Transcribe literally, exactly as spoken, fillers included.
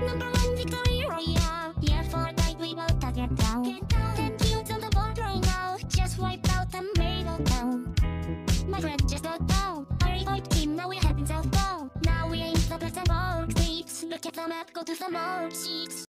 Number one victory royale. Yeah, for that we both to get down. Get down. Ten kills on the board right now. Just wipe out the middle town. My friend just got down. I revived team, now we're heading southbound. Now we ain't the best and all. Look at the map, go to the mall sheets.